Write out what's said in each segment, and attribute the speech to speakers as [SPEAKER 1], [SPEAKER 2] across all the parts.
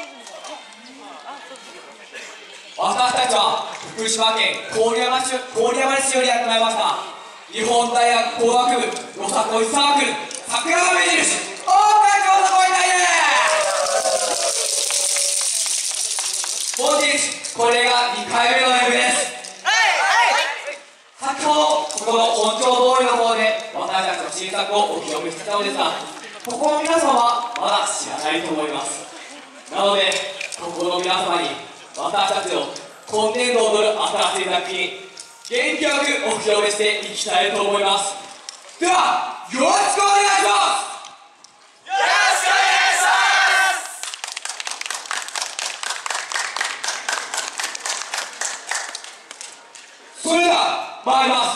[SPEAKER 1] 私たちは福島県郡山市よりやってまいりました日本大学工学部よさこいサークル桜の目印大会長のご遺体です。本日これが2回目のライブです。先ほどここの本町通りの方で私たちの新作をお披露目してたのですが、ここの皆さんはまだ知らないと思います。なのでここの皆様に私たちの今年度踊る新しい作品元気よくお披露目していきたいと思います。ではよろしくお願いします。よろしくお願いします。それでは参ります。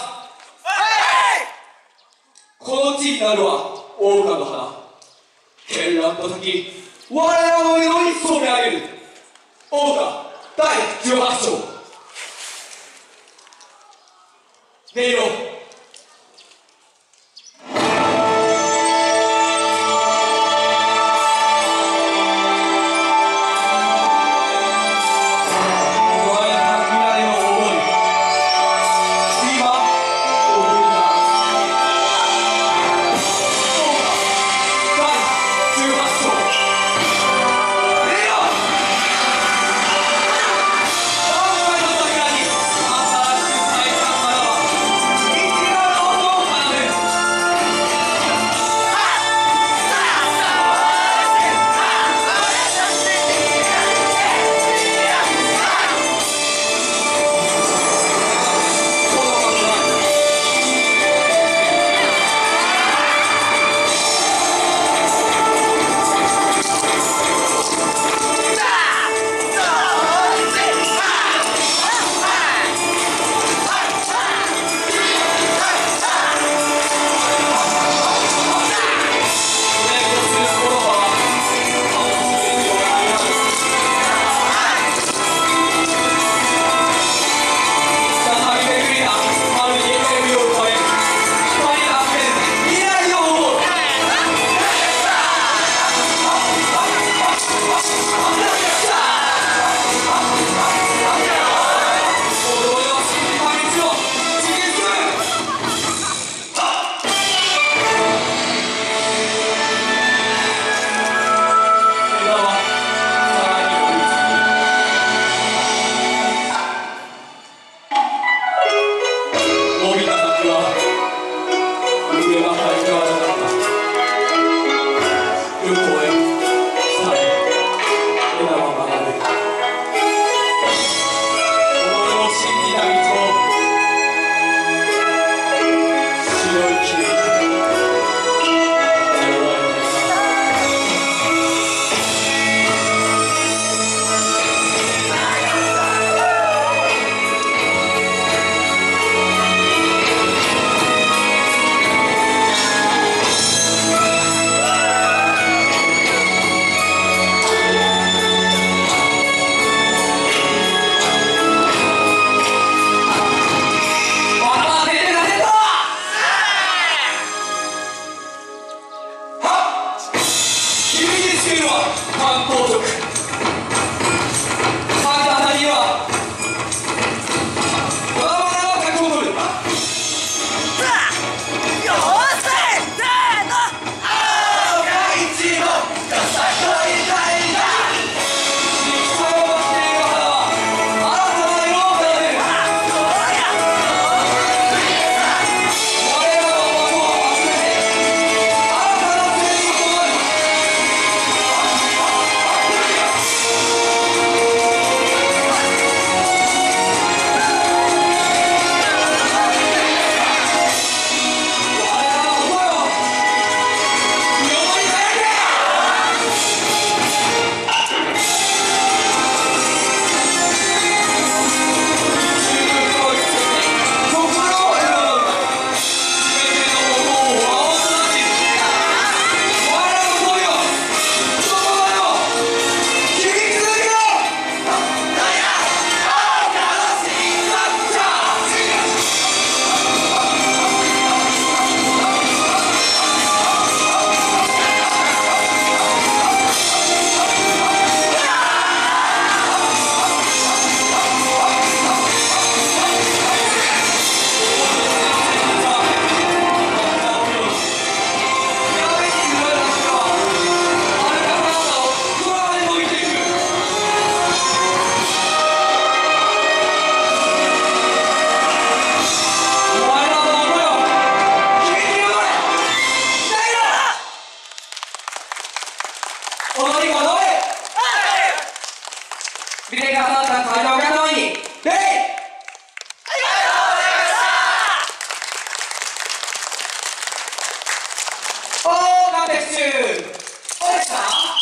[SPEAKER 1] この地になるは桜花の花、絢爛と咲き我らの色に染め上げる桜花第18章音色。 踊り子どれ見てくださった会場のお客様に礼。おー、カンペッシュおいしさん